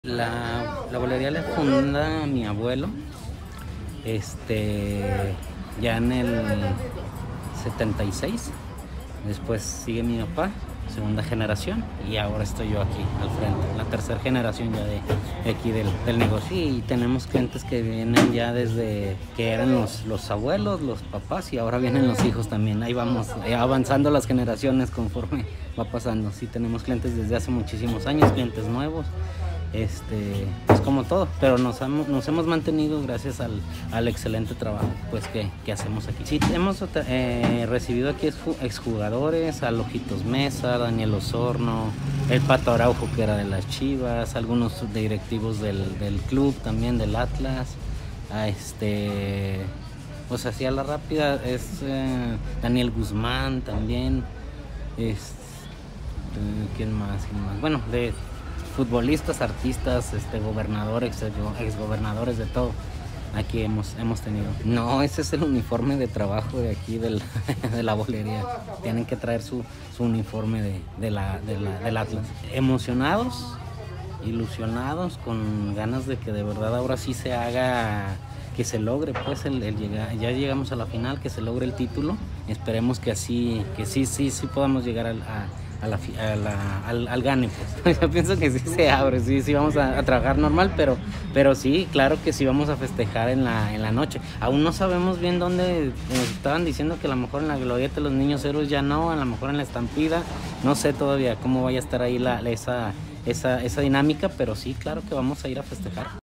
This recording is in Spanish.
La bolería le funda mi abuelo, ya en el 76. Después sigue mi papá, segunda generación, y ahora estoy yo aquí al frente, la tercera generación ya de aquí del negocio. Y tenemos clientes que vienen ya desde que eran los abuelos, los papás, y ahora vienen los hijos también. Ahí vamos avanzando las generaciones conforme va pasando. Sí, tenemos clientes desde hace muchísimos años, clientes nuevos. Pues como todo, pero nos hemos mantenido gracias al excelente trabajo pues que hacemos aquí. Sí, hemos recibido aquí exjugadores, a Ojitos Mesa, Daniel Osorno, el Pato Araujo, que era de las Chivas, algunos directivos del club también, del Atlas. Pues así a la rápida es Daniel Guzmán también. ¿Quién más? Bueno, de futbolistas, artistas, gobernadores, exgobernadores, de todo. Aquí hemos tenido. No, ese es el uniforme de trabajo de aquí de la bolería. Tienen que traer su uniforme del Atlas. Emocionados, ilusionados, con ganas de que de verdad ahora sí se haga, que se logre pues el llegar. Ya llegamos a la final, que se logre el título. Esperemos que así, que sí podamos llegar al gane, pues. Yo pienso que sí se abre, sí vamos a trabajar normal, pero sí, claro que sí vamos a festejar en la noche. Aún no sabemos bien dónde. Nos estaban diciendo que a lo mejor en la glorieta de los niños héroes ya no, a lo mejor en la estampida, no sé todavía cómo vaya a estar ahí esa dinámica, pero sí, claro que vamos a ir a festejar.